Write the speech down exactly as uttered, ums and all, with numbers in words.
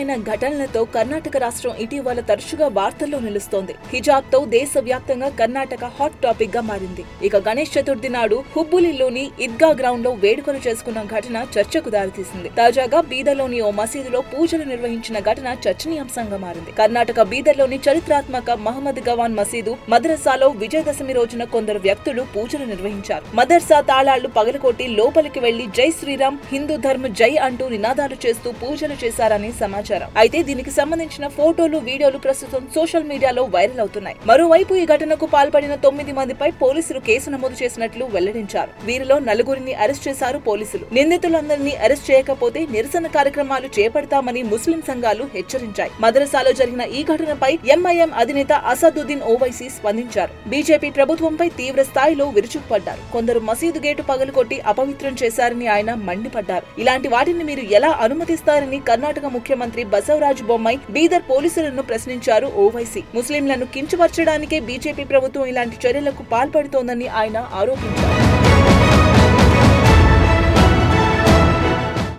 విచిత్రమైన ఘటనలతో కర్ణాటక రాష్ట్రం ఇటీవల తరచుగా వార్తల్లో నిలుస్తోంది. హిజాబ్ తో దేశవ్యాప్తంగా కర్ణాటక హాట్ టాపిక్ గా మారింది. ఇక గణేష్ చతుర్థి నాడు హుబ్బులిలోని ఈద్గా గ్రౌండ్ లో వేడుకలు చేసుకున్న ఘటన చర్చకు దారితీసింది. తాజాగా బీదర్లోని ఓ మసీదులో పూజలు నిర్వహించిన ఘటన చర్చనీయాంశంగా మారింది. కర్ణాటక బీదర్లోని చరిత్రాత్మక మహమ్మద్ గవాన్ మసీదు మద్రసాలో విజయదశమి రోజున కొందరు వ్యక్తులు పూజలు నిర్వహించారు. మదర్సా తాళాళ్లు పగలకొట్టి లోపలికి వెళ్లి జై శ్రీరామ్, హిందూ ధర్మ జై అంటూ నినాదాలు చేస్తూ పూజలు చేశారని సమాచారం. అయితే దీనికి సంబంధించిన ఫోటోలు, వీడియోలు ప్రస్తుతం సోషల్ మీడియాలో వైరల్ అవుతున్నాయి. మరోవైపు ఈ ఘటనకు పాల్పడిన తొమ్మిది మందిపై పోలీసులు కేసు నమోదు చేసినట్లు వెల్లడించారు. వీరిలో నలుగురిని అరెస్ట్ చేశారు పోలీసులు. నిందితులందరినీ అరెస్ట్ చేయకపోతే నిరసన కార్యక్రమాలు చేపడతామని ముస్లిం సంఘాలు హెచ్చరించాయి. మద్రసాలో జరిగిన ఈ ఘటనపై ఎంఐఎం అధినేత అసదుద్దీన్ ఓవైసీ స్పందించారు. బీజేపీ ప్రభుత్వంపై తీవ్ర స్థాయిలో విరుచుకుపడ్డారు. కొందరు మసీదు గేటు పగలకొట్టి అపవిత్రం చేశారని ఆయన మండిపడ్డారు. ఇలాంటి వాటిని మీరు ఎలా అనుమతిస్తారని కర్ణాటక ముఖ్యమంత్రి బసవరాజు బొమ్మాయి బీదర్ పోలీసులను ప్రశ్నించారు ఓవైసీ. ముస్లింలను కించపరచడానికే బీజేపీ ప్రభుత్వం ఇలాంటి చర్యలకు పాల్పడుతోందని ఆయన ఆరోపించారు.